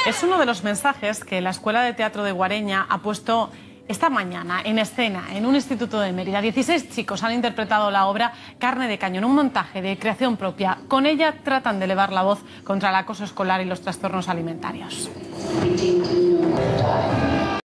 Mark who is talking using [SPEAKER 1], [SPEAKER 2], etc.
[SPEAKER 1] Es uno de los mensajes que la Escuela de Teatro de Guareña ha puesto esta mañana en escena en un instituto de Mérida. 16 chicos han interpretado la obra Carne de Cañón, un montaje de creación propia. Con ella tratan de elevar la voz contra el acoso escolar y los trastornos alimentarios.